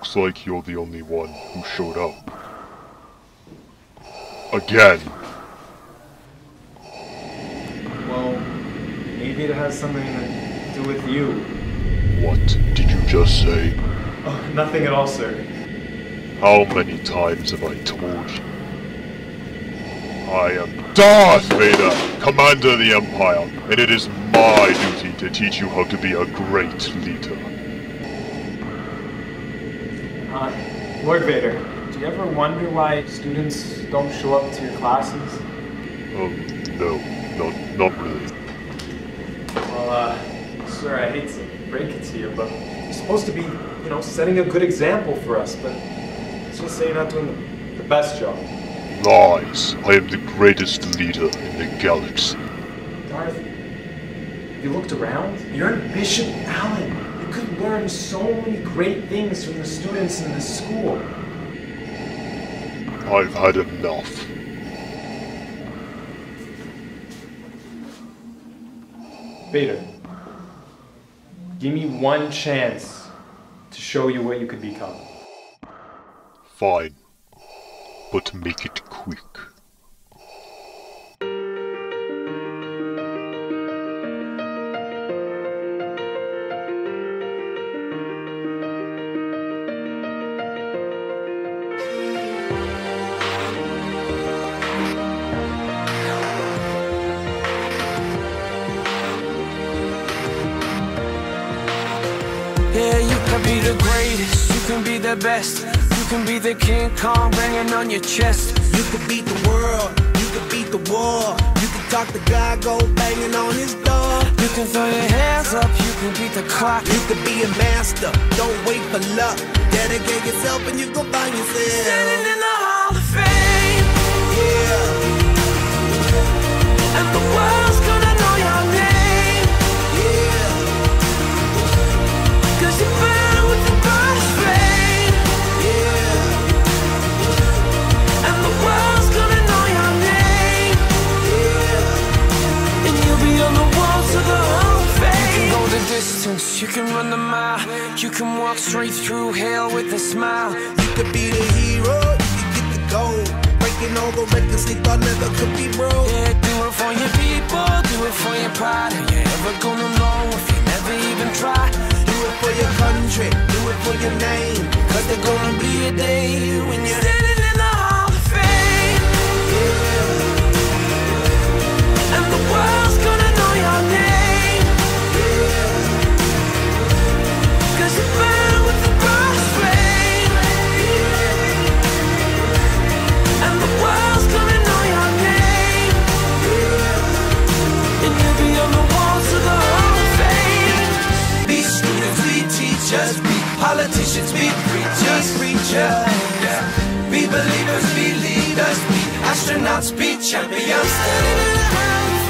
looks like you're the only one who showed up. Again. Well, maybe it has something to do with you. What did you just say? Oh, nothing at all, sir. How many times have I told you? I am Darth Vader, Commander of the Empire, and it is my duty to teach you how to be a great leader. Lord Vader, do you ever wonder why students don't show up to your classes? No, not really. Well, sir, I hate to break it to you, but you're supposed to be, setting a good example for us, but let's just say you're not doing the best job. Lies. I am the greatest leader in the galaxy. Darth, you looked around? You're in BishopAllen. You could learn so many great things from the students in this school. I've had enough. Vader, give me one chance to show you what you could become. Fine. But make it quick. Yeah, you can be the greatest, you can be the best. You can be the King Kong banging on your chest. You could beat the world, you could beat the war. You could talk to God, go banging on his door. You can throw your hands up, you can beat the clock. You could be a master, don't wait for luck. Dedicate yourself and you go find yourself. Standing in the Hall of Fame. Yeah. And the world's gonna know your name. Yeah. 'Cause you burn with the brightest flame. Yeah. And the world's gonna know your name. Yeah. And you'll be on the walls of the Hall of Fame. You can go the distance, you can run the mile. You can walk straight through hell with a smile. You could be the hero, you could get the gold. Breaking all the records they thought never could be broke. Yeah, do it for your people, do it for your pride. Are you ever gonna know if you never even try? Do it for your country, do it for your name. 'Cause there's gonna be a day when you're Standing in the Hall of Fame. yeah. And the world's gonna know your name. 'Cause you burn with the brightest flame. And the world's gonna know your name. And you'll be on the walls of the Hall of Fame. Be students, be teachers, be politicians, be preachers, yeah. Be believers, be leaders, be astronauts, be champions. Standing in the Hall of